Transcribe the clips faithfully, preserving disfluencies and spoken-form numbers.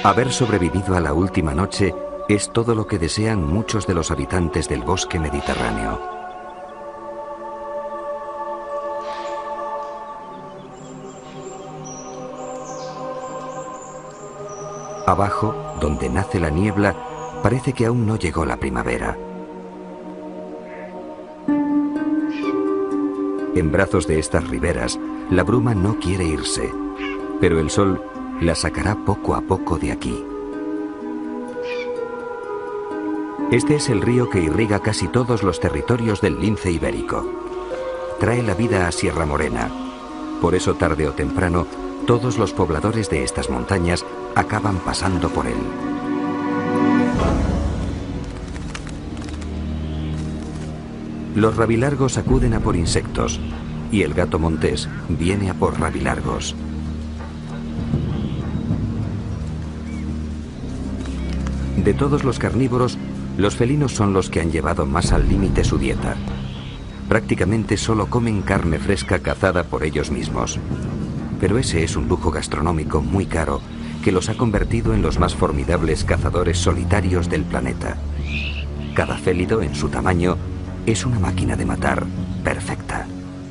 Haber sobrevivido a la última noche es todo lo que desean muchos de los habitantes del bosque mediterráneo. Abajo, donde nace la niebla, parece que aún no llegó la primavera. En brazos de estas riberas, la bruma no quiere irse, pero el sol la sacará poco a poco de aquí. Este es el río que irriga casi todos los territorios del lince ibérico. Trae la vida a Sierra Morena. Por eso, tarde o temprano, todos los pobladores de estas montañas acaban pasando por él. Los rabilargos acuden a por insectos y el gato montés viene a por rabilargos. De todos los carnívoros, los felinos son los que han llevado más al límite su dieta. Prácticamente solo comen carne fresca cazada por ellos mismos. Pero ese es un lujo gastronómico muy caro que los ha convertido en los más formidables cazadores solitarios del planeta. Cada félido, en su tamaño, es una máquina de matar perfecta.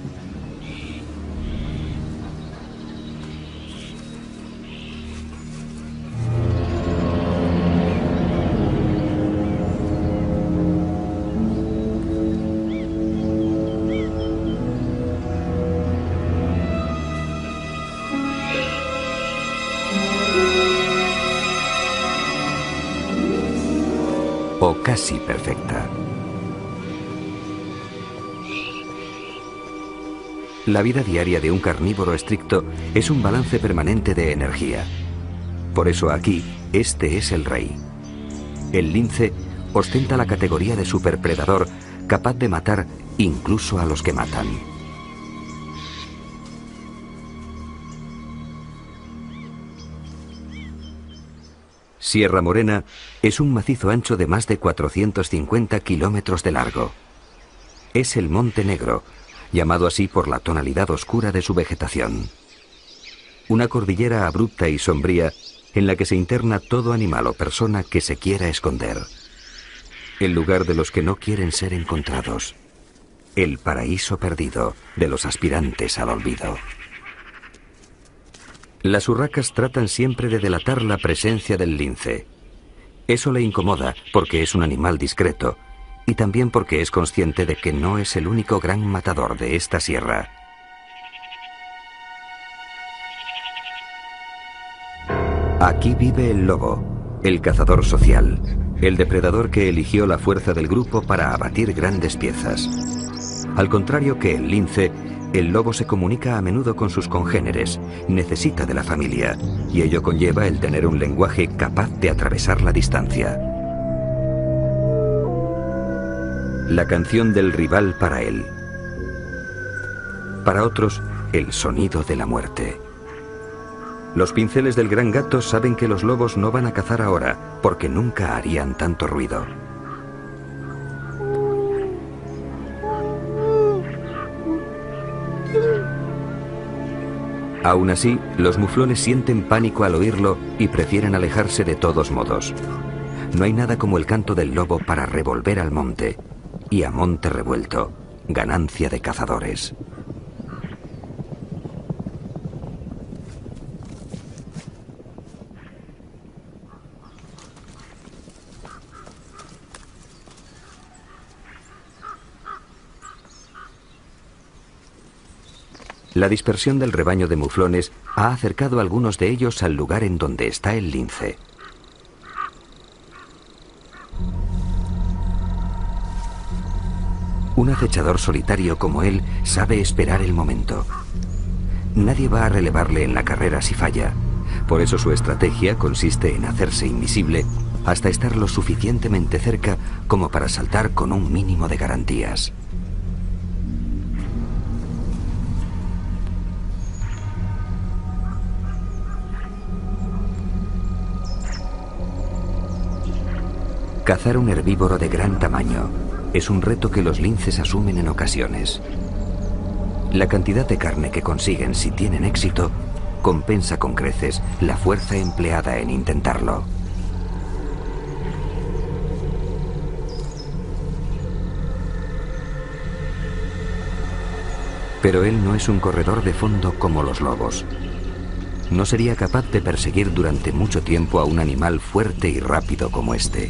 O casi perfecta. La vida diaria de un carnívoro estricto es un balance permanente de energía. Por eso aquí, este es el rey. El lince ostenta la categoría de superpredador, capaz de matar incluso a los que matan. Sierra Morena es un macizo ancho de más de cuatrocientos cincuenta kilómetros de largo. Es el Monte Negro, llamado así por la tonalidad oscura de su vegetación. Una cordillera abrupta y sombría en la que se interna todo animal o persona que se quiera esconder. El lugar de los que no quieren ser encontrados. El paraíso perdido de los aspirantes al olvido. Las urracas tratan siempre de delatar la presencia del lince. Eso le incomoda porque es un animal discreto y también porque es consciente de que no es el único gran matador de esta sierra. Aquí vive el lobo, el cazador social, el depredador que eligió la fuerza del grupo para abatir grandes piezas. Al contrario que el lince, el lobo se comunica a menudo con sus congéneres, necesita de la familia, y ello conlleva el tener un lenguaje capaz de atravesar la distancia. La canción del rival para él. Para otros, el sonido de la muerte. Los pinceles del gran gato saben que los lobos no van a cazar ahora, porque nunca harían tanto ruido. Aún así, los muflones sienten pánico al oírlo y prefieren alejarse de todos modos. No hay nada como el canto del lobo para revolver al monte. Y a monte revuelto, ganancia de cazadores. La dispersión del rebaño de muflones ha acercado a algunos de ellos al lugar en donde está el lince. Un acechador solitario como él sabe esperar el momento. Nadie va a relevarle en la carrera si falla. Por eso su estrategia consiste en hacerse invisible hasta estar lo suficientemente cerca como para saltar con un mínimo de garantías. Cazar un herbívoro de gran tamaño es un reto que los linces asumen en ocasiones. La cantidad de carne que consiguen si tienen éxito compensa con creces la fuerza empleada en intentarlo. Pero él no es un corredor de fondo como los lobos. No sería capaz de perseguir durante mucho tiempo a un animal fuerte y rápido como este.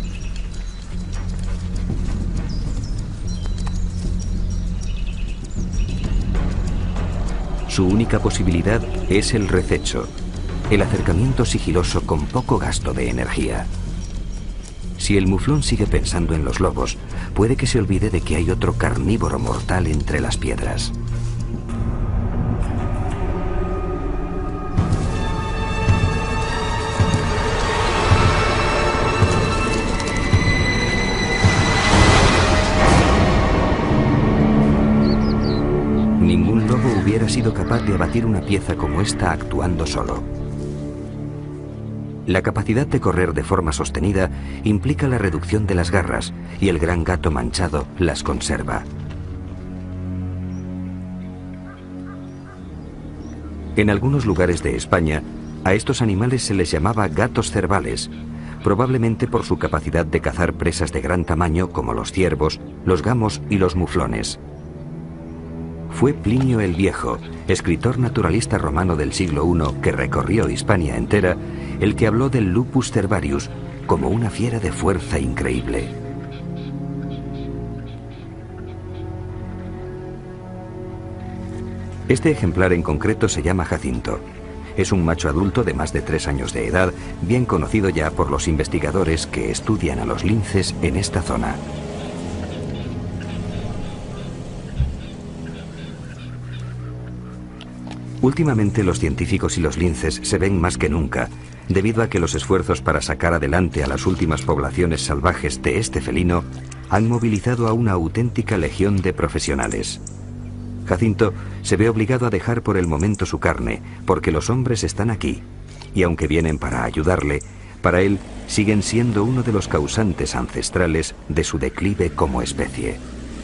Su única posibilidad es el rececho, el acercamiento sigiloso con poco gasto de energía. Si el muflón sigue pensando en los lobos, puede que se olvide de que hay otro carnívoro mortal entre las piedras. Ningún lobo hubiera sido capaz de abatir una pieza como esta actuando solo. La capacidad de correr de forma sostenida implica la reducción de las garras, y el gran gato manchado las conserva. En algunos lugares de España, a estos animales se les llamaba gatos cervales, probablemente por su capacidad de cazar presas de gran tamaño como los ciervos, los gamos y los muflones. Fue Plinio el Viejo, escritor naturalista romano del siglo primero que recorrió Hispania entera, el que habló del lupus cervarius como una fiera de fuerza increíble. Este ejemplar en concreto se llama Jacinto. Es un macho adulto de más de tres años de edad, bien conocido ya por los investigadores que estudian a los linces en esta zona. Últimamente los científicos y los linces se ven más que nunca, debido a que los esfuerzos para sacar adelante a las últimas poblaciones salvajes de este felino han movilizado a una auténtica legión de profesionales. Jacinto se ve obligado a dejar por el momento su carne, porque los hombres están aquí, y aunque vienen para ayudarle, para él siguen siendo uno de los causantes ancestrales de su declive como especie.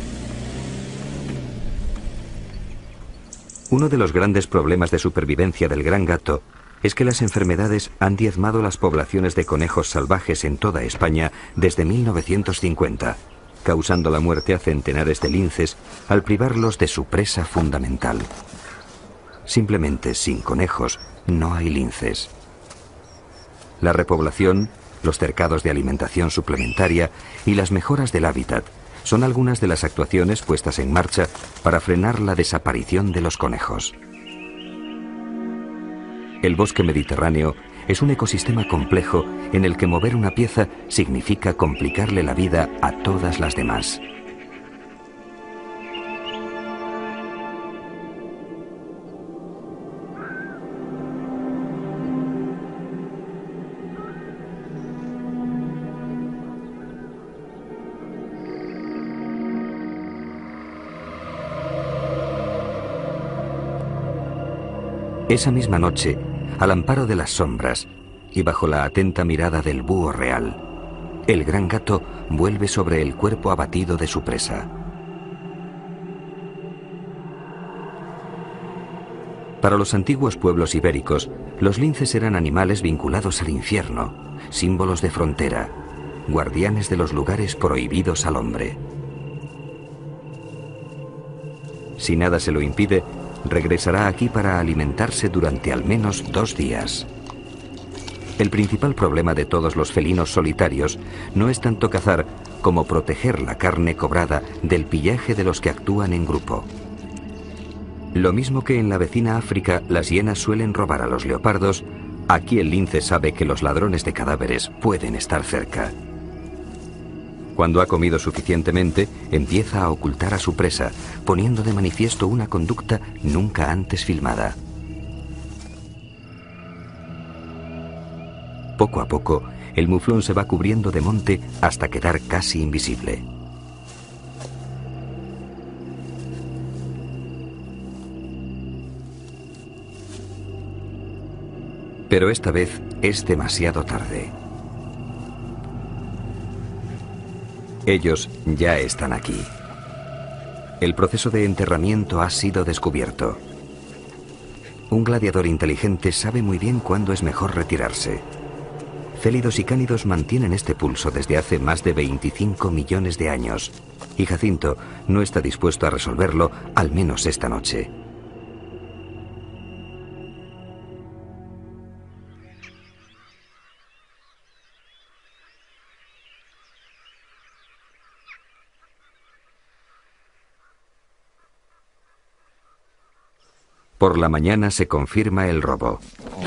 Uno de los grandes problemas de supervivencia del gran gato es que las enfermedades han diezmado las poblaciones de conejos salvajes en toda España desde mil novecientos cincuenta, causando la muerte a centenares de linces al privarlos de su presa fundamental. Simplemente sin conejos no hay linces. La repoblación, los cercados de alimentación suplementaria y las mejoras del hábitat son algunas de las actuaciones puestas en marcha para frenar la desaparición de los conejos. El bosque mediterráneo es un ecosistema complejo en el que mover una pieza significa complicarle la vida a todas las demás. Esa misma noche, al amparo de las sombras y bajo la atenta mirada del búho real, el gran gato vuelve sobre el cuerpo abatido de su presa. Para los antiguos pueblos ibéricos, los linces eran animales vinculados al infierno, símbolos de frontera, guardianes de los lugares prohibidos al hombre. Si nada se lo impide, regresará aquí para alimentarse durante al menos dos días. El principal problema de todos los felinos solitarios no es tanto cazar como proteger la carne cobrada del pillaje de los que actúan en grupo. Lo mismo que en la vecina África las hienas suelen robar a los leopardos, aquí el lince sabe que los ladrones de cadáveres pueden estar cerca. Cuando ha comido suficientemente, empieza a ocultar a su presa, poniendo de manifiesto una conducta nunca antes filmada. Poco a poco, el muflón se va cubriendo de monte hasta quedar casi invisible. Pero esta vez es demasiado tarde. Ellos ya están aquí. El proceso de enterramiento ha sido descubierto. Un gladiador inteligente sabe muy bien cuándo es mejor retirarse. Félidos y cánidos mantienen este pulso desde hace más de veinticinco millones de años, y Jacinto no está dispuesto a resolverlo, al menos esta noche. Por la mañana se confirma el robo.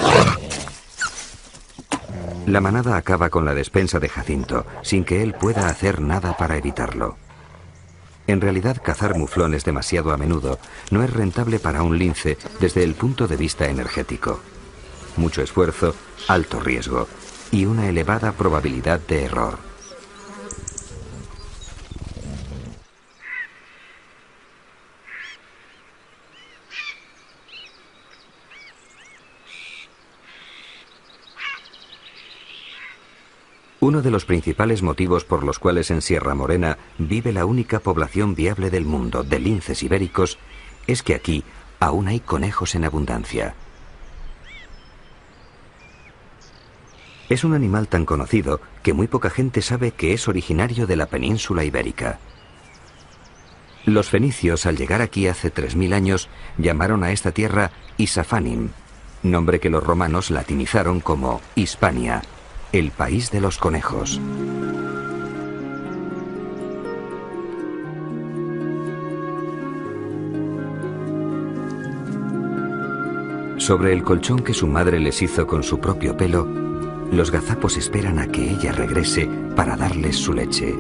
La manada acaba con la despensa de Jacinto, sin que él pueda hacer nada para evitarlo. En realidad, cazar muflones demasiado a menudo no es rentable para un lince desde el punto de vista energético. Mucho esfuerzo, alto riesgo y una elevada probabilidad de error. Uno de los principales motivos por los cuales en Sierra Morena vive la única población viable del mundo de linces ibéricos es que aquí aún hay conejos en abundancia. Es un animal tan conocido que muy poca gente sabe que es originario de la península ibérica. Los fenicios, al llegar aquí hace tres mil años, llamaron a esta tierra Isafanim, nombre que los romanos latinizaron como Hispania, el país de los conejos. Sobre el colchón que su madre les hizo con su propio pelo, los gazapos esperan a que ella regrese para darles su leche.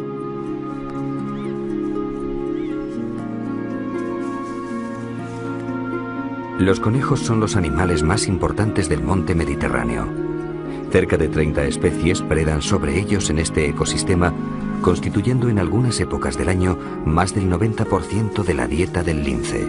Los conejos son los animales más importantes del monte Mediterráneo. Cerca de treinta especies predan sobre ellos en este ecosistema, constituyendo en algunas épocas del año más del noventa por ciento de la dieta del lince.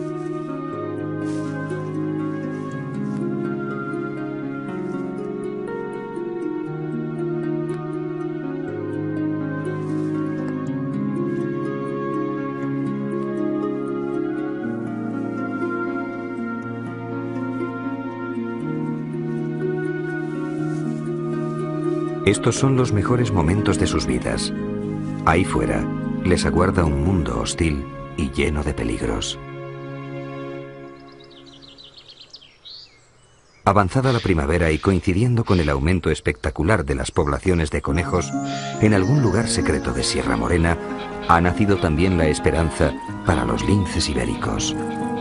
Estos son los mejores momentos de sus vidas. Ahí fuera les aguarda un mundo hostil y lleno de peligros. Avanzada la primavera y coincidiendo con el aumento espectacular de las poblaciones de conejos, en algún lugar secreto de Sierra Morena ha nacido también la esperanza para los linces ibéricos.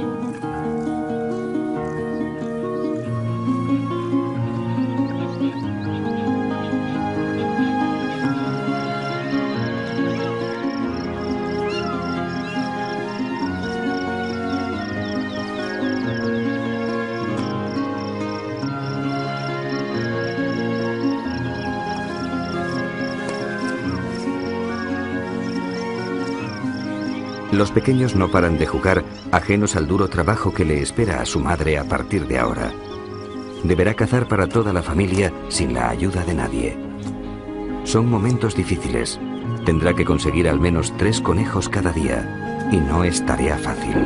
Los pequeños no paran de jugar, ajenos al duro trabajo que le espera a su madre a partir de ahora. Deberá cazar para toda la familia sin la ayuda de nadie. Son momentos difíciles. Tendrá que conseguir al menos tres conejos cada día, y no es tarea fácil.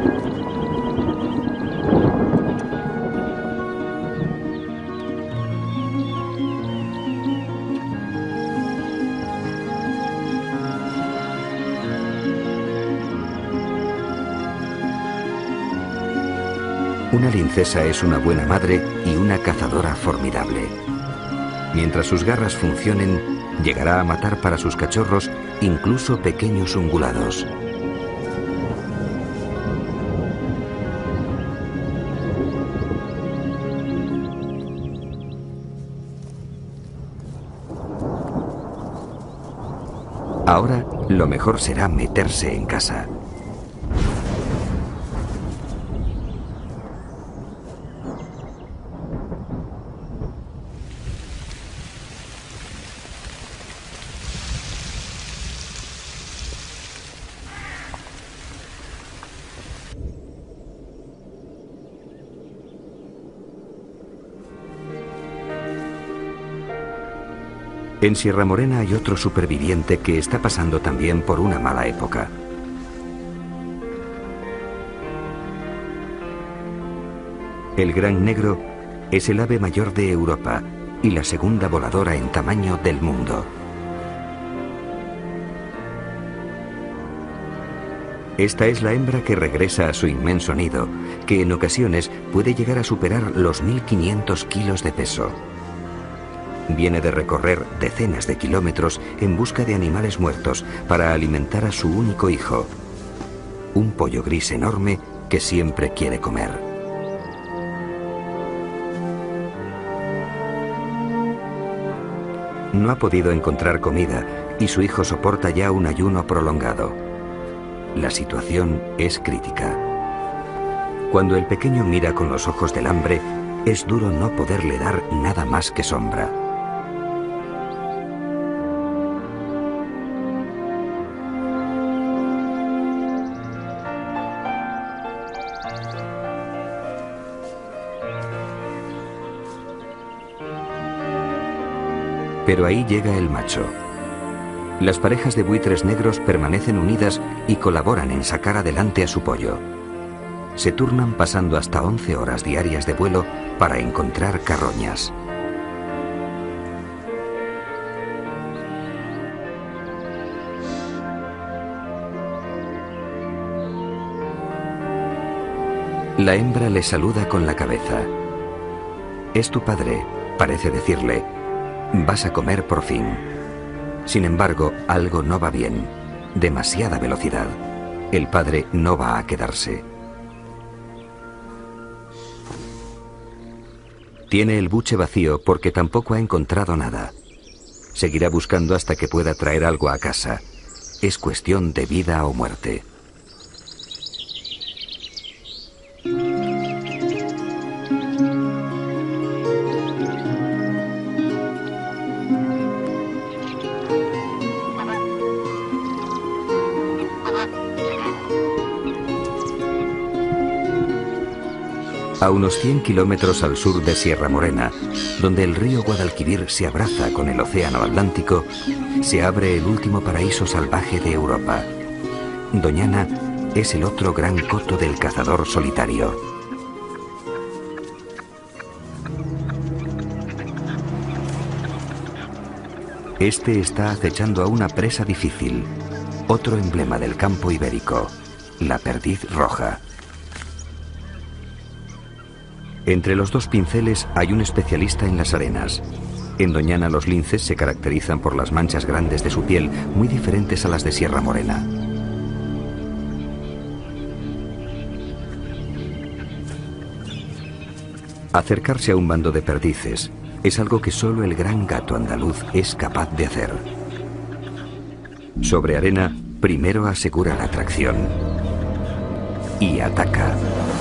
Una lincesa es una buena madre y una cazadora formidable. Mientras sus garras funcionen, llegará a matar para sus cachorros incluso pequeños ungulados. Ahora, lo mejor será meterse en casa. En Sierra Morena hay otro superviviente que está pasando también por una mala época. El gran negro es el ave mayor de Europa y la segunda voladora en tamaño del mundo. Esta es la hembra que regresa a su inmenso nido, que en ocasiones puede llegar a superar los mil quinientos kilos de peso. Viene de recorrer decenas de kilómetros en busca de animales muertos para alimentar a su único hijo, un pollo gris enorme que siempre quiere comer. No ha podido encontrar comida y su hijo soporta ya un ayuno prolongado. La situación es crítica. Cuando el pequeño mira con los ojos del hambre, es duro no poderle dar nada más que sombra. Pero ahí llega el macho. Las parejas de buitres negros permanecen unidas y colaboran en sacar adelante a su pollo. Se turnan pasando hasta once horas diarias de vuelo para encontrar carroñas. La hembra le saluda con la cabeza. Es tu padre, parece decirle. Vas a comer por fin. Sin embargo, algo no va bien. Demasiada velocidad. El padre no va a quedarse. Tiene el buche vacío porque tampoco ha encontrado nada. Seguirá buscando hasta que pueda traer algo a casa. Es cuestión de vida o muerte. A unos cien kilómetros al sur de Sierra Morena, donde el río Guadalquivir se abraza con el océano Atlántico, se abre el último paraíso salvaje de Europa. Doñana es el otro gran coto del cazador solitario. Este está acechando a una presa difícil, otro emblema del campo ibérico, la perdiz roja. Entre los dos pinceles hay un especialista en las arenas. En Doñana los linces se caracterizan por las manchas grandes de su piel, muy diferentes a las de Sierra Morena. Acercarse a un bando de perdices es algo que solo el gran gato andaluz es capaz de hacer. Sobre arena, primero asegura la atracción y ataca.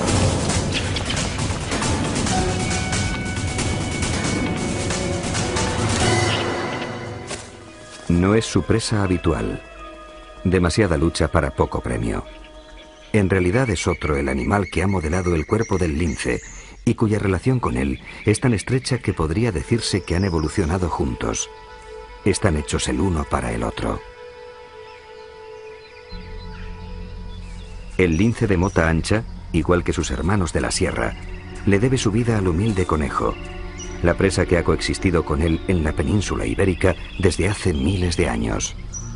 No es su presa habitual. Demasiada lucha para poco premio. En realidad es otro el animal que ha modelado el cuerpo del lince y cuya relación con él es tan estrecha que podría decirse que han evolucionado juntos. Están hechos el uno para el otro. El lince de mota ancha, igual que sus hermanos de la sierra, le debe su vida al humilde conejo, la presa que ha coexistido con él en la península ibérica desde hace miles de años.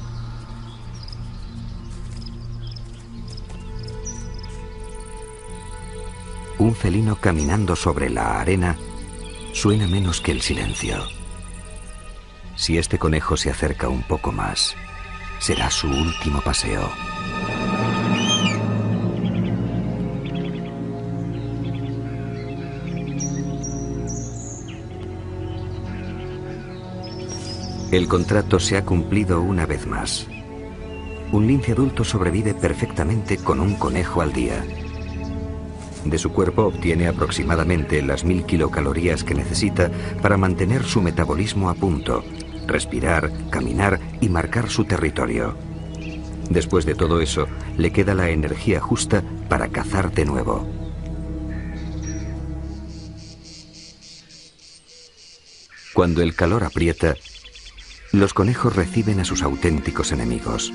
Un felino caminando sobre la arena suena menos que el silencio. Si este conejo se acerca un poco más, será su último paseo. El contrato se ha cumplido una vez más. Un lince adulto sobrevive perfectamente con un conejo al día. De su cuerpo obtiene aproximadamente las mil kilocalorías que necesita para mantener su metabolismo a punto, respirar, caminar y marcar su territorio. Después de todo eso, le queda la energía justa para cazar de nuevo. Cuando el calor aprieta, los conejos reciben a sus auténticos enemigos.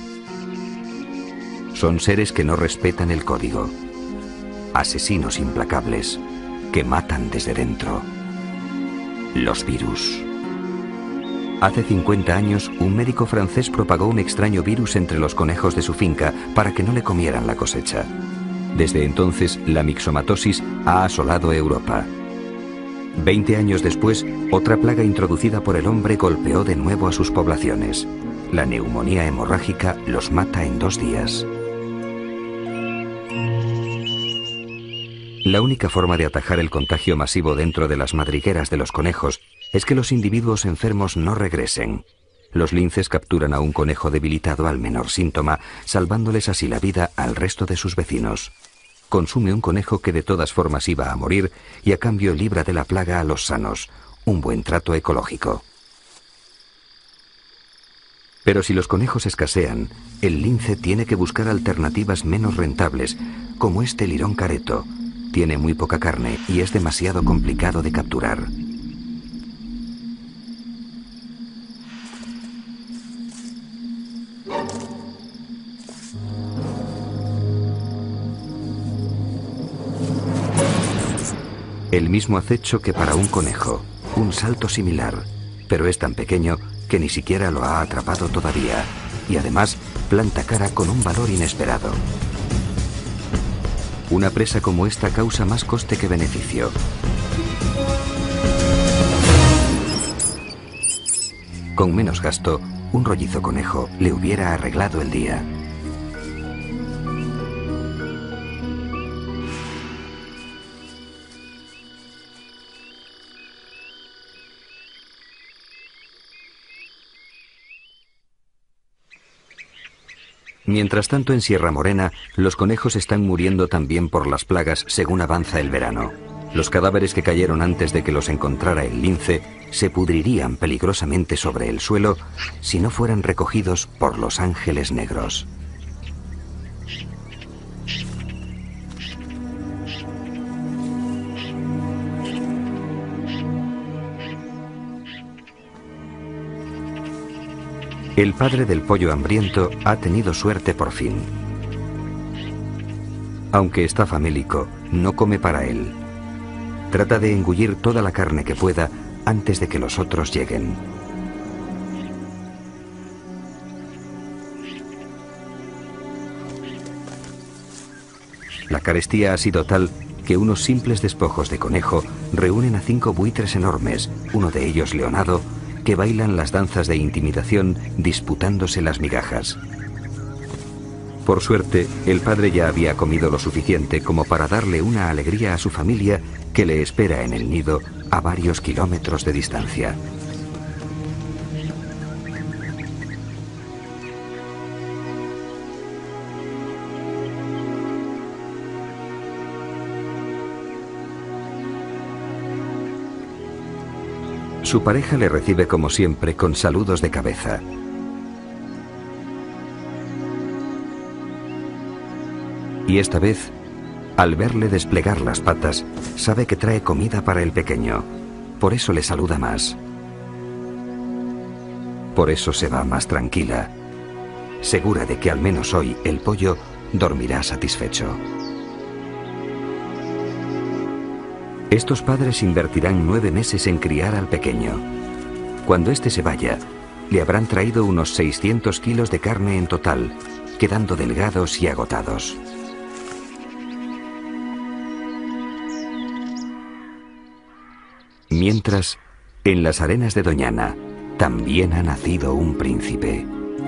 Son seres que no respetan el código, asesinos implacables, que matan desde dentro. Los virus. Hace cincuenta años, un médico francés propagó un extraño virus entre los conejos de su finca para que no le comieran la cosecha. Desde entonces, la mixomatosis ha asolado Europa. Veinte años después, otra plaga introducida por el hombre golpeó de nuevo a sus poblaciones. La neumonía hemorrágica los mata en dos días. La única forma de atajar el contagio masivo dentro de las madrigueras de los conejos es que los individuos enfermos no regresen. Los linces capturan a un conejo debilitado al menor síntoma, salvándoles así la vida al resto de sus vecinos. Consume un conejo que de todas formas iba a morir y a cambio libra de la plaga a los sanos, un buen trato ecológico. Pero si los conejos escasean, el lince tiene que buscar alternativas menos rentables, como este lirón careto. Tiene muy poca carne y es demasiado complicado de capturar. El mismo acecho que para un conejo, un salto similar, pero es tan pequeño que ni siquiera lo ha atrapado todavía, y además planta cara con un valor inesperado. Una presa como esta causa más coste que beneficio. Con menos gasto, un rollizo conejo le hubiera arreglado el día. Mientras tanto, en Sierra Morena, los conejos están muriendo también por las plagas según avanza el verano. Los cadáveres que cayeron antes de que los encontrara el lince se pudrirían peligrosamente sobre el suelo si no fueran recogidos por los ángeles negros. El padre del pollo hambriento ha tenido suerte por fin. Aunque está famélico, no come para él. Trata de engullir toda la carne que pueda antes de que los otros lleguen. La carestía ha sido tal que unos simples despojos de conejo reúnen a cinco buitres enormes, uno de ellos leonado, que bailan las danzas de intimidación disputándose las migajas. Por suerte, el padre ya había comido lo suficiente como para darle una alegría a su familia que le espera en el nido a varios kilómetros de distancia. Su pareja le recibe como siempre con saludos de cabeza. Y esta vez, al verle desplegar las patas, sabe que trae comida para el pequeño. Por eso le saluda más. Por eso se va más tranquila, segura de que al menos hoy el pollo dormirá satisfecho. Estos padres invertirán nueve meses en criar al pequeño. Cuando éste se vaya, le habrán traído unos seiscientos kilos de carne en total, quedando delgados y agotados. Mientras, en las arenas de Doñana, también ha nacido un príncipe.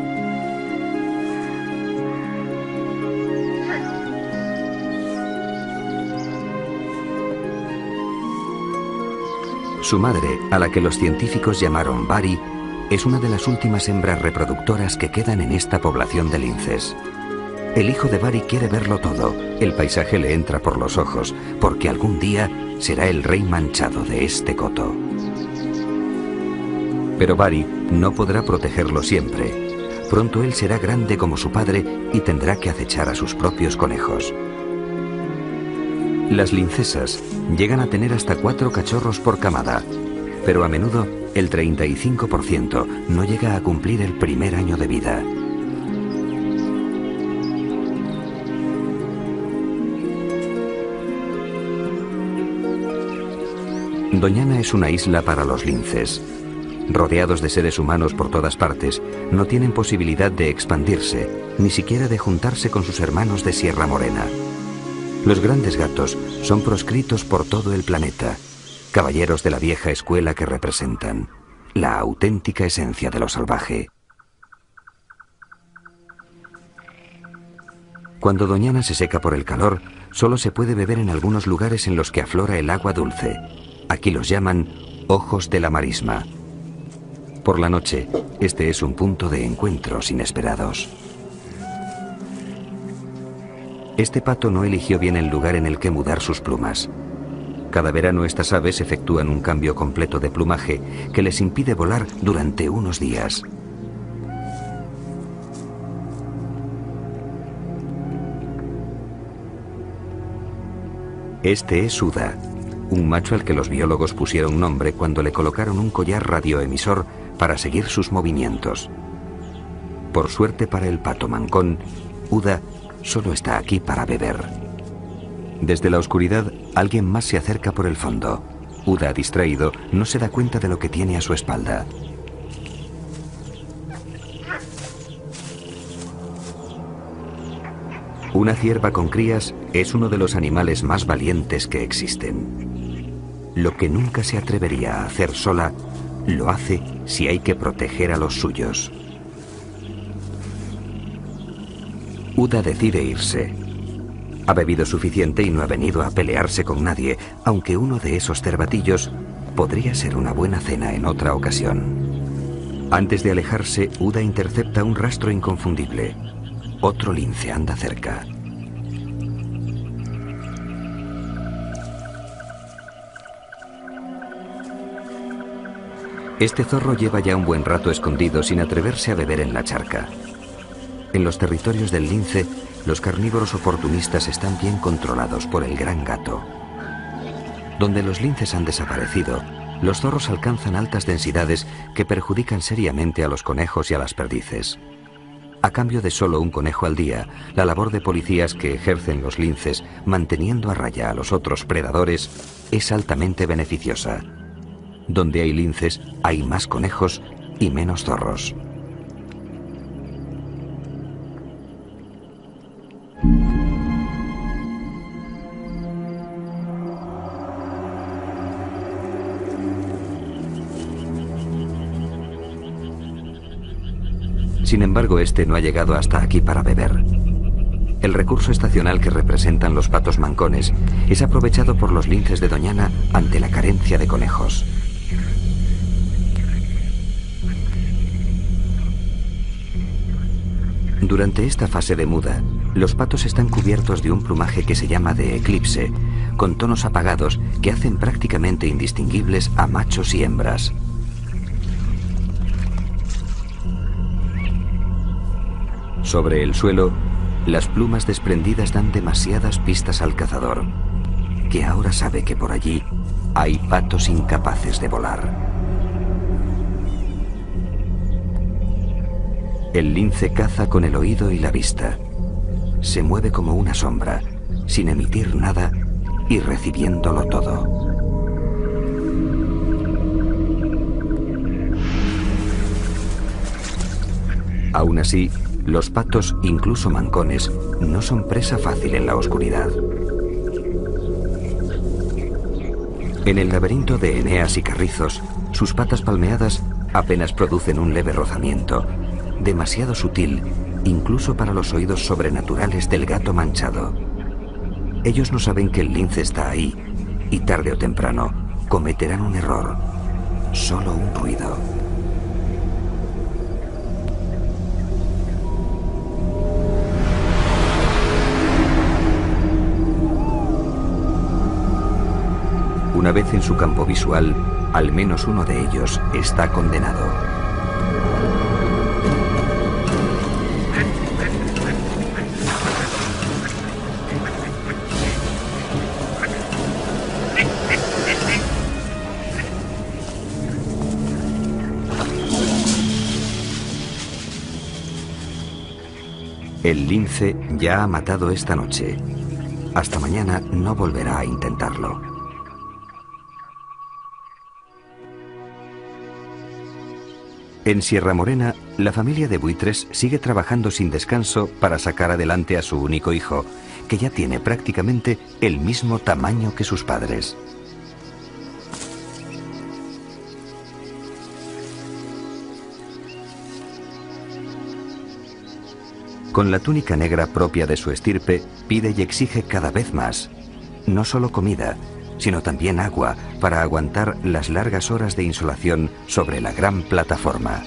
Su madre, a la que los científicos llamaron Bari, es una de las últimas hembras reproductoras que quedan en esta población de linces. El hijo de Bari quiere verlo todo, el paisaje le entra por los ojos, porque algún día será el rey manchado de este coto. Pero Bari no podrá protegerlo siempre. Pronto él será grande como su padre y tendrá que acechar a sus propios conejos. Las lincesas llegan a tener hasta cuatro cachorros por camada, pero a menudo el treinta y cinco por ciento no llega a cumplir el primer año de vida. Doñana es una isla para los linces. Rodeados de seres humanos por todas partes, no tienen posibilidad de expandirse, ni siquiera de juntarse con sus hermanos de Sierra Morena. Los grandes gatos son proscritos por todo el planeta, caballeros de la vieja escuela que representan la auténtica esencia de lo salvaje. Cuando Doñana se seca por el calor, solo se puede beber en algunos lugares en los que aflora el agua dulce. Aquí los llaman ojos de la marisma. Por la noche, este es un punto de encuentros inesperados. Este pato no eligió bien el lugar en el que mudar sus plumas. Cada verano estas aves efectúan un cambio completo de plumaje que les impide volar durante unos días. Este es Uda, un macho al que los biólogos pusieron nombre cuando le colocaron un collar radioemisor para seguir sus movimientos. Por suerte para el pato mancón, Uda solo está aquí para beber. Desde la oscuridad, alguien más se acerca por el fondo. Uda, distraído, no se da cuenta de lo que tiene a su espalda. Una cierva con crías es uno de los animales más valientes que existen. Lo que nunca se atrevería a hacer sola, lo hace si hay que proteger a los suyos. Uda decide irse. Ha bebido suficiente y no ha venido a pelearse con nadie, aunque uno de esos cervatillos podría ser una buena cena en otra ocasión. Antes de alejarse, Uda intercepta un rastro inconfundible. Otro lince anda cerca. Este zorro lleva ya un buen rato escondido sin atreverse a beber en la charca. En los territorios del lince, los carnívoros oportunistas están bien controlados por el gran gato. Donde los linces han desaparecido, los zorros alcanzan altas densidades que perjudican seriamente a los conejos y a las perdices. A cambio de solo un conejo al día, la labor de policías que ejercen los linces, manteniendo a raya a los otros predadores, es altamente beneficiosa. Donde hay linces, hay más conejos y menos zorros. Sin embargo, este no ha llegado hasta aquí para beber. El recurso estacional que representan los patos mancones es aprovechado por los linces de Doñana ante la carencia de conejos. Durante esta fase de muda, los patos están cubiertos de un plumaje que se llama de eclipse, con tonos apagados que hacen prácticamente indistinguibles a machos y hembras. Sobre el suelo, las plumas desprendidas dan demasiadas pistas al cazador, que ahora sabe que por allí hay patos incapaces de volar. El lince caza con el oído y la vista. Se mueve como una sombra, sin emitir nada y recibiéndolo todo. Aún así, los patos, incluso mancones, no son presa fácil en la oscuridad. En el laberinto de eneas y carrizos, sus patas palmeadas apenas producen un leve rozamiento, demasiado sutil incluso para los oídos sobrenaturales del gato manchado. Ellos no saben que el lince está ahí y tarde o temprano cometerán un error, solo un ruido. Una vez en su campo visual, al menos uno de ellos está condenado. El lince ya ha matado esta noche. Hasta mañana no volverá a intentarlo. En Sierra Morena, la familia de buitres sigue trabajando sin descanso para sacar adelante a su único hijo, que ya tiene prácticamente el mismo tamaño que sus padres. Con la túnica negra propia de su estirpe, pide y exige cada vez más. No solo comida, sino también agua para aguantar las largas horas de insolación sobre la gran plataforma.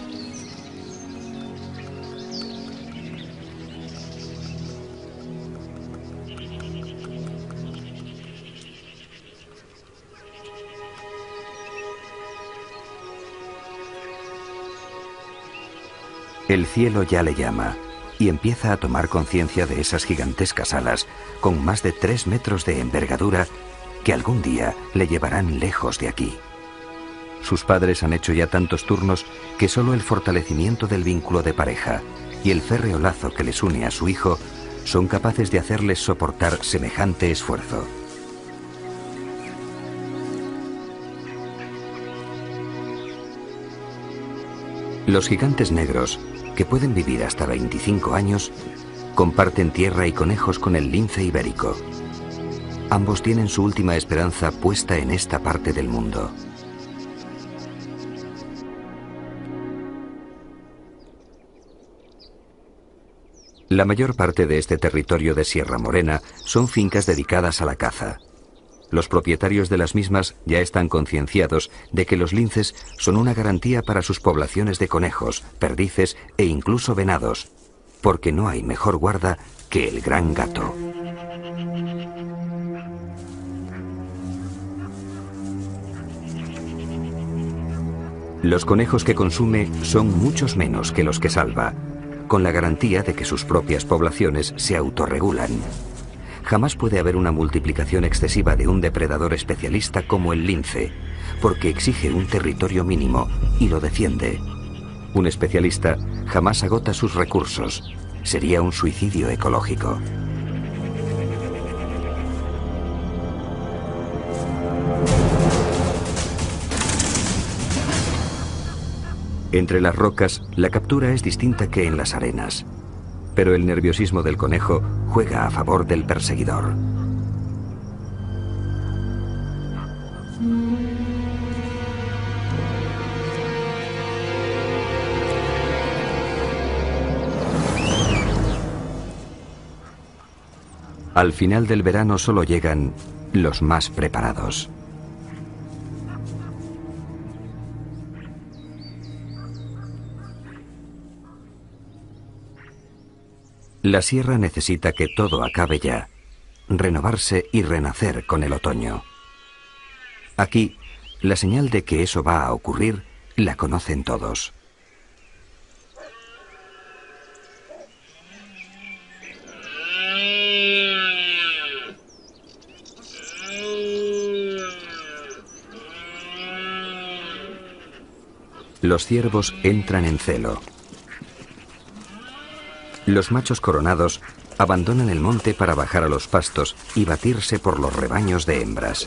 El cielo ya le llama y empieza a tomar conciencia de esas gigantescas alas con más de tres metros de envergadura que algún día le llevarán lejos de aquí. Sus padres han hecho ya tantos turnos que solo el fortalecimiento del vínculo de pareja y el férreo lazo que les une a su hijo son capaces de hacerles soportar semejante esfuerzo. Los gigantes negros, que pueden vivir hasta veinticinco años, comparten tierra y conejos con el lince ibérico. Ambos tienen su última esperanza puesta en esta parte del mundo. La mayor parte de este territorio de Sierra Morena son fincas dedicadas a la caza. Los propietarios de las mismas ya están concienciados de que los linces son una garantía para sus poblaciones de conejos, perdices e incluso venados, porque no hay mejor guarda que el gran gato. Los conejos que consume son muchos menos que los que salva, con la garantía de que sus propias poblaciones se autorregulan. Jamás puede haber una multiplicación excesiva de un depredador especialista como el lince, porque exige un territorio mínimo y lo defiende. Un especialista jamás agota sus recursos. Sería un suicidio ecológico. Entre las rocas, la captura es distinta que en las arenas, pero el nerviosismo del conejo juega a favor del perseguidor. Al final del verano solo llegan los más preparados. La sierra necesita que todo acabe ya, renovarse y renacer con el otoño. Aquí, la señal de que eso va a ocurrir la conocen todos. Los ciervos entran en celo. Los machos coronados abandonan el monte para bajar a los pastos y batirse por los rebaños de hembras.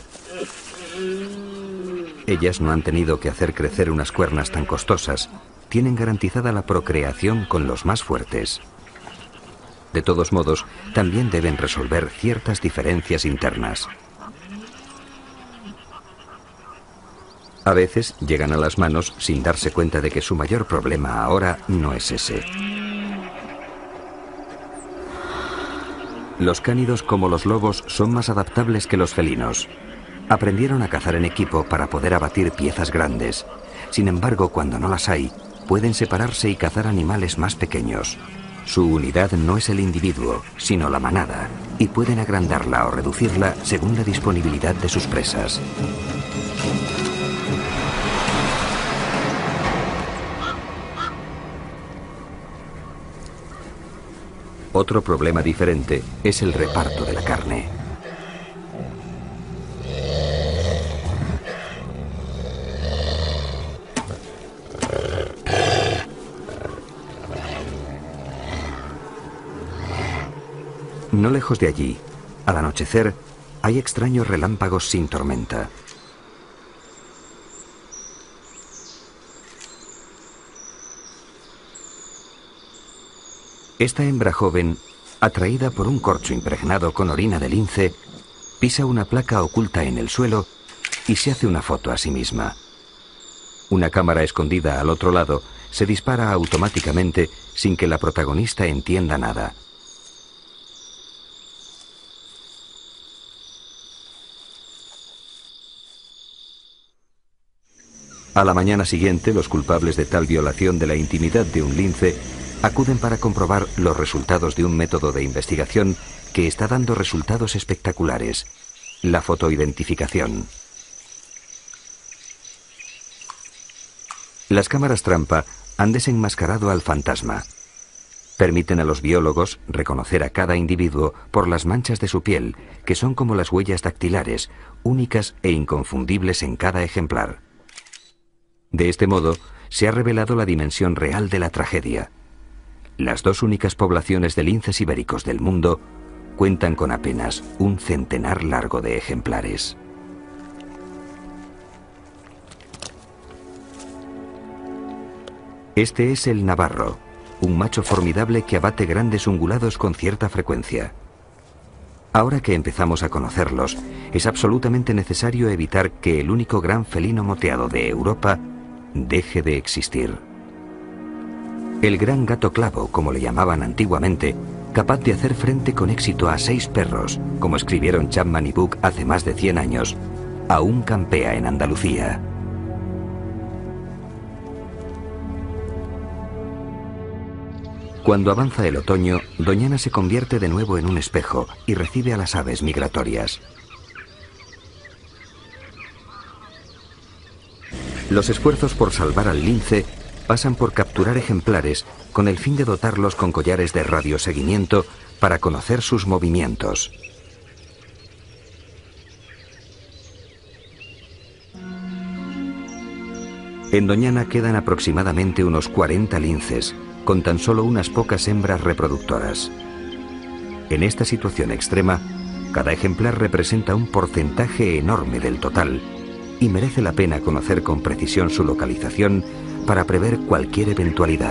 Ellas no han tenido que hacer crecer unas cuernas tan costosas, tienen garantizada la procreación con los más fuertes. De todos modos, también deben resolver ciertas diferencias internas. A veces llegan a las manos sin darse cuenta de que su mayor problema ahora no es ese. Los cánidos, como los lobos, son más adaptables que los felinos. Aprendieron a cazar en equipo para poder abatir piezas grandes. Sin embargo, cuando no las hay, pueden separarse y cazar animales más pequeños. Su unidad no es el individuo, sino la manada, y pueden agrandarla o reducirla según la disponibilidad de sus presas. Otro problema diferente es el reparto de la carne. No lejos de allí, al anochecer, hay extraños relámpagos sin tormenta. Esta hembra joven, atraída por un corcho impregnado con orina de lince, pisa una placa oculta en el suelo y se hace una foto a sí misma. Una cámara escondida al otro lado se dispara automáticamente sin que la protagonista entienda nada. A la mañana siguiente, los culpables de tal violación de la intimidad de un lince acuden para comprobar los resultados de un método de investigación que está dando resultados espectaculares: la fotoidentificación. Las cámaras trampa han desenmascarado al fantasma. Permiten a los biólogos reconocer a cada individuo por las manchas de su piel, que son como las huellas dactilares, únicas e inconfundibles en cada ejemplar. De este modo, se ha revelado la dimensión real de la tragedia. Las dos únicas poblaciones de linces ibéricos del mundo cuentan con apenas un centenar largo de ejemplares. Este es el navarro, un macho formidable que abate grandes ungulados con cierta frecuencia. Ahora que empezamos a conocerlos, es absolutamente necesario evitar que el único gran felino moteado de Europa deje de existir. El gran gato clavo, como le llamaban antiguamente, capaz de hacer frente con éxito a seis perros, como escribieron Chapman y Buck hace más de cien años, aún campea en Andalucía. Cuando avanza el otoño, Doñana se convierte de nuevo en un espejo y recibe a las aves migratorias. Los esfuerzos por salvar al lince pasan por capturar ejemplares con el fin de dotarlos con collares de radioseguimiento para conocer sus movimientos. En Doñana quedan aproximadamente unos cuarenta linces, con tan solo unas pocas hembras reproductoras. En esta situación extrema, cada ejemplar representa un porcentaje enorme del total y merece la pena conocer con precisión su localización para prever cualquier eventualidad.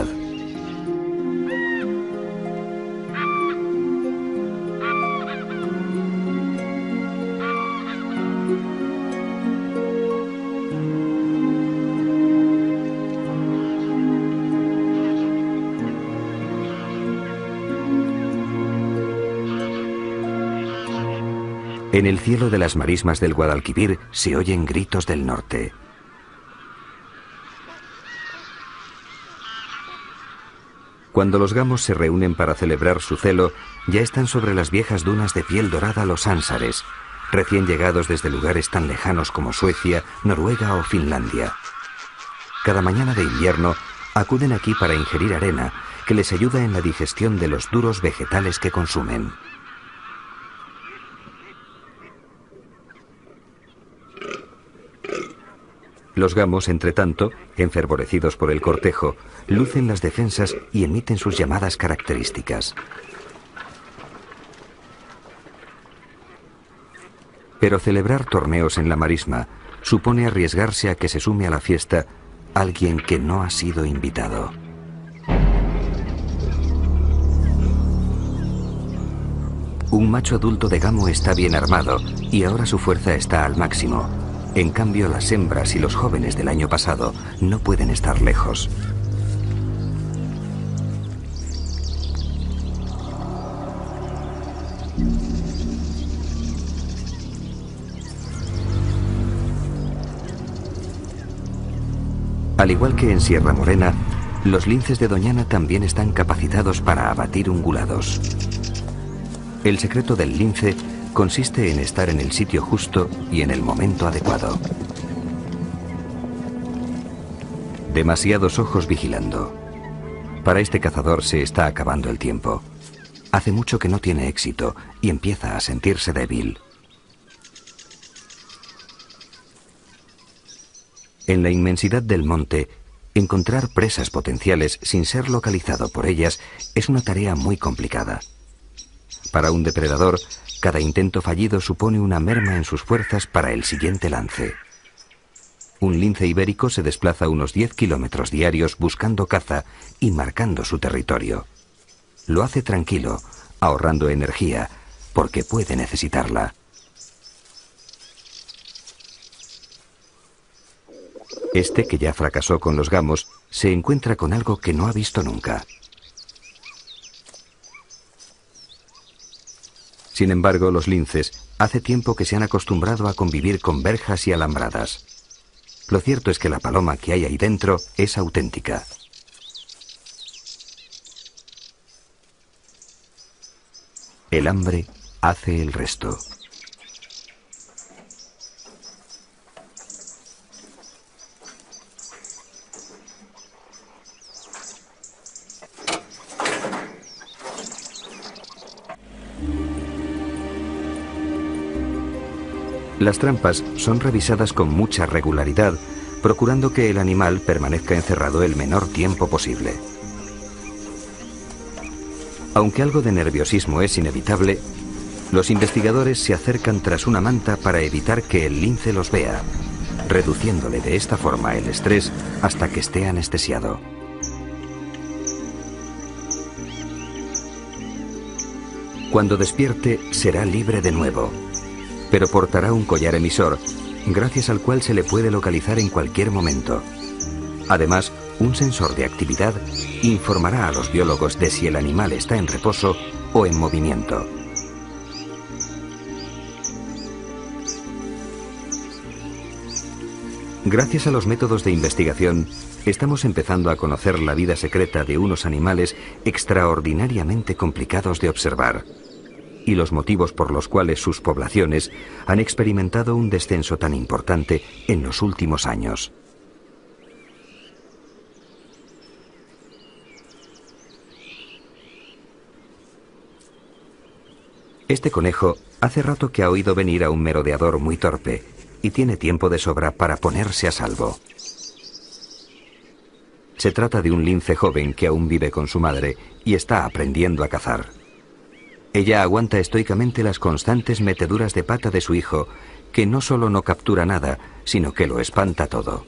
En el cielo de las marismas del Guadalquivir se oyen gritos del norte. Cuando los gamos se reúnen para celebrar su celo, ya están sobre las viejas dunas de piel dorada los ánsares, recién llegados desde lugares tan lejanos como Suecia, Noruega o Finlandia. Cada mañana de invierno acuden aquí para ingerir arena, que les ayuda en la digestión de los duros vegetales que consumen. Los gamos, entre tanto, enfervorecidos por el cortejo, lucen las defensas y emiten sus llamadas características. Pero celebrar torneos en la marisma supone arriesgarse a que se sume a la fiesta alguien que no ha sido invitado. Un macho adulto de gamo está bien armado y ahora su fuerza está al máximo. En cambio, las hembras y los jóvenes del año pasado no pueden estar lejos. Al igual que en Sierra Morena, los linces de Doñana también están capacitados para abatir ungulados. El secreto del lince consiste en estar en el sitio justo y en el momento adecuado. Demasiados ojos vigilando. Para este cazador se está acabando el tiempo. Hace mucho que no tiene éxito y empieza a sentirse débil. En la inmensidad del monte, encontrar presas potenciales sin ser localizado por ellas es una tarea muy complicada. Para un depredador, cada intento fallido supone una merma en sus fuerzas para el siguiente lance. Un lince ibérico se desplaza unos diez kilómetros diarios buscando caza y marcando su territorio. lo hace tranquilo, ahorrando energía, porque puede necesitarla. Este, que ya fracasó con los gamos, se encuentra con algo que no ha visto nunca. Sin embargo, los linces hace tiempo que se han acostumbrado a convivir con verjas y alambradas. Lo cierto es que la paloma que hay ahí dentro es auténtica. El hambre hace el resto. Las trampas son revisadas con mucha regularidad, procurando que el animal permanezca encerrado el menor tiempo posible. Aunque algo de nerviosismo es inevitable, los investigadores se acercan tras una manta para evitar que el lince los vea, reduciéndole de esta forma el estrés hasta que esté anestesiado. Cuando despierte, será libre de nuevo, pero portará un collar emisor, gracias al cual se le puede localizar en cualquier momento. Además, un sensor de actividad informará a los biólogos de si el animal está en reposo o en movimiento. Gracias a los métodos de investigación, estamos empezando a conocer la vida secreta de unos animales extraordinariamente complicados de observar, y los motivos por los cuales sus poblaciones han experimentado un descenso tan importante en los últimos años. Este conejo hace rato que ha oído venir a un merodeador muy torpe y tiene tiempo de sobra para ponerse a salvo. Se trata de un lince joven que aún vive con su madre y está aprendiendo a cazar. Ella aguanta estoicamente las constantes meteduras de pata de su hijo, que no solo no captura nada, sino que lo espanta todo.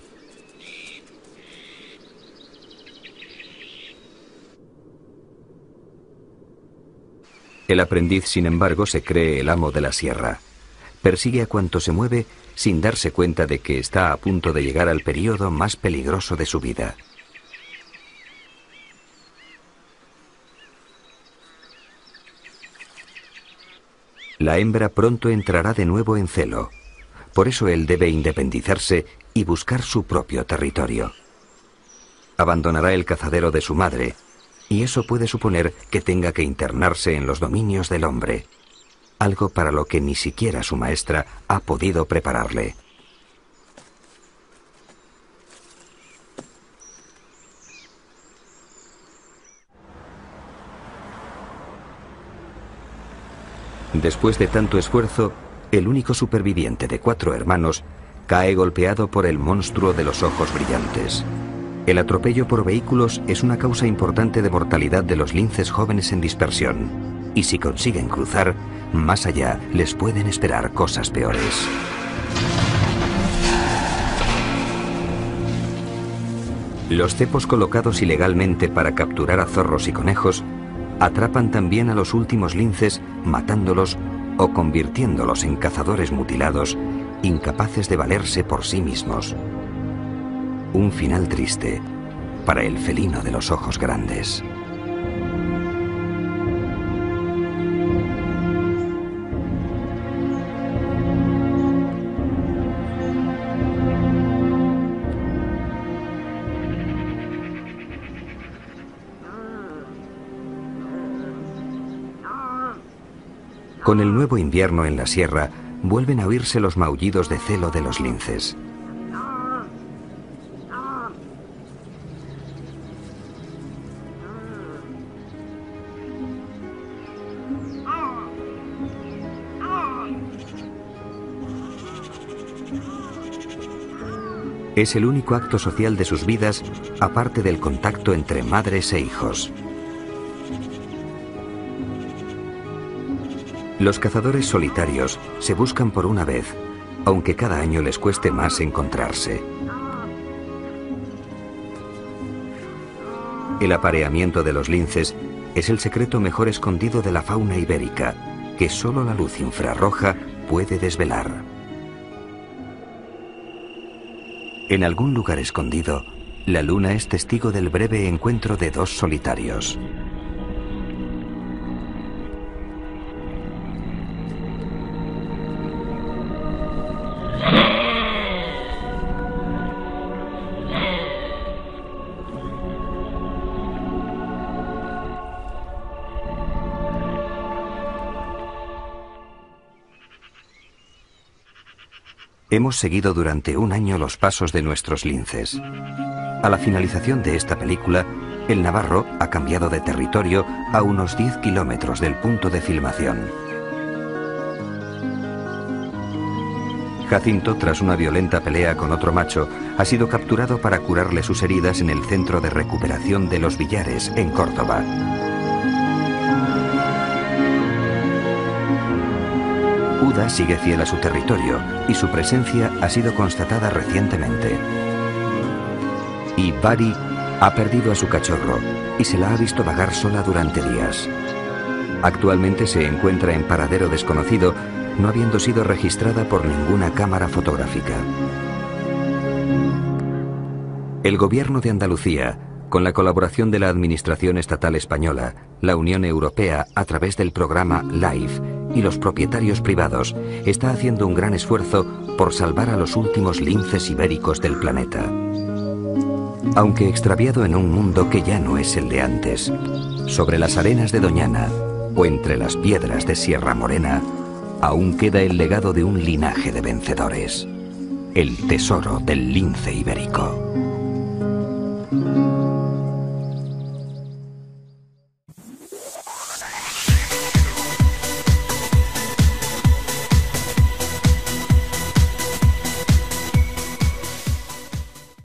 El aprendiz, sin embargo, se cree el amo de la sierra. Persigue a cuanto se mueve sin darse cuenta de que está a punto de llegar al período más peligroso de su vida. La hembra pronto entrará de nuevo en celo. Por eso él debe independizarse y buscar su propio territorio. Abandonará el cazadero de su madre, y eso puede suponer que tenga que internarse en los dominios del hombre, algo para lo que ni siquiera su maestra ha podido prepararle. Después de tanto esfuerzo, el único superviviente de cuatro hermanos cae golpeado por el monstruo de los ojos brillantes. El atropello por vehículos es una causa importante de mortalidad de los linces jóvenes en dispersión, y si consiguen cruzar, más allá les pueden esperar cosas peores. Los cepos colocados ilegalmente para capturar a zorros y conejos atrapan también a los últimos linces, matándolos o convirtiéndolos en cazadores mutilados, incapaces de valerse por sí mismos. Un final triste para el felino de los ojos grandes. Con el nuevo invierno en la sierra, vuelven a oírse los maullidos de celo de los linces. Es el único acto social de sus vidas, aparte del contacto entre madres e hijos. Los cazadores solitarios se buscan por una vez, aunque cada año les cueste más encontrarse. El apareamiento de los linces es el secreto mejor escondido de la fauna ibérica, que solo la luz infrarroja puede desvelar. En algún lugar escondido, la luna es testigo del breve encuentro de dos solitarios. Hemos seguido durante un año los pasos de nuestros linces. A la finalización de esta película, el Navarro ha cambiado de territorio a unos diez kilómetros del punto de filmación. Jacinto, tras una violenta pelea con otro macho, ha sido capturado para curarle sus heridas en el Centro de Recuperación de los Villares, en Córdoba. Uda sigue fiel a su territorio y su presencia ha sido constatada recientemente. Y Bari ha perdido a su cachorro y se la ha visto vagar sola durante días. Actualmente se encuentra en paradero desconocido, no habiendo sido registrada por ninguna cámara fotográfica. El Gobierno de Andalucía, con la colaboración de la Administración Estatal Española, la Unión Europea a través del programa LIFE y los propietarios privados, está haciendo un gran esfuerzo por salvar a los últimos linces ibéricos del planeta. Aunque extraviado en un mundo que ya no es el de antes, sobre las arenas de Doñana o entre las piedras de Sierra Morena, aún queda el legado de un linaje de vencedores, el tesoro del lince ibérico.